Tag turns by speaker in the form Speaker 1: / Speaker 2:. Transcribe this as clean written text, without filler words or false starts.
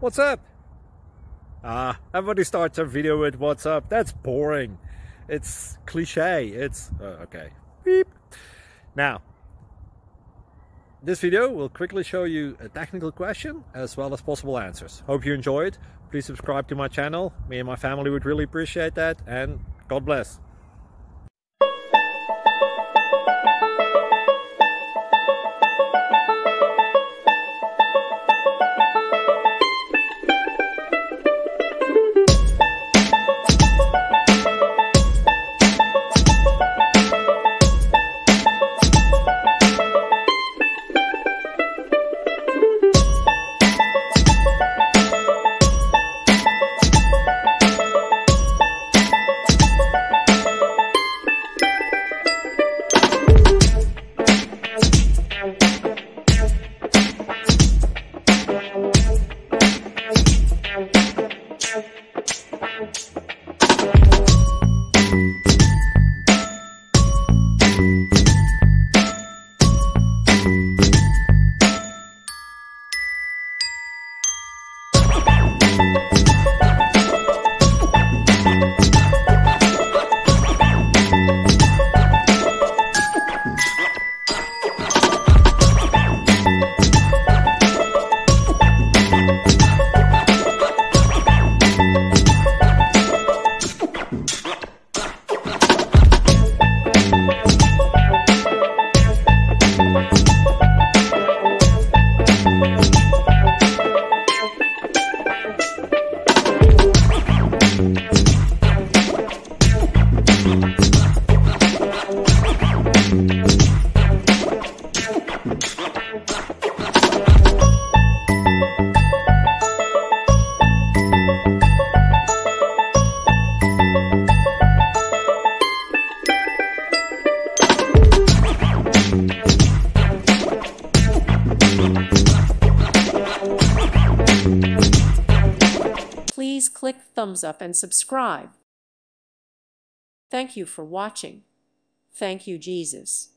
Speaker 1: What's up? Everybody starts a video with what's up. That's boring. It's cliche. It's okay. Beep. Now, this video will quickly show you a technical question as well as possible answers. Hope you enjoyed. Please subscribe to my channel. Me and my family would really appreciate that, and God bless.
Speaker 2: Please click thumbs up and subscribe. Thank you for watching. Thank you, Jesus.